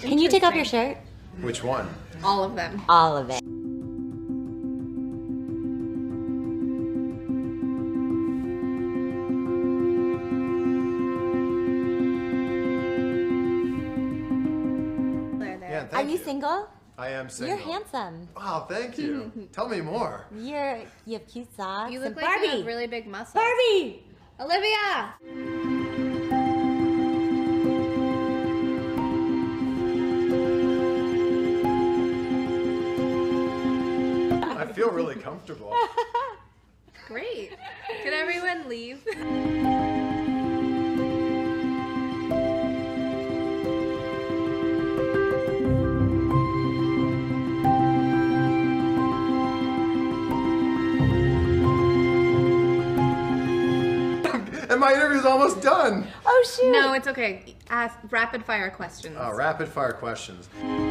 Can you take off your shirt? Which one? All of them. All of it. Yeah, Are thank you single? I am single. You're handsome. Wow, thank you. Tell me more. You have cute socks. You look and like Barbie. you have really big muscles. Barbie! Olivia! I feel really comfortable. Great. Can everyone leave? And my interview's almost done. Oh shoot! No, it's okay. Ask rapid fire questions. Rapid fire questions.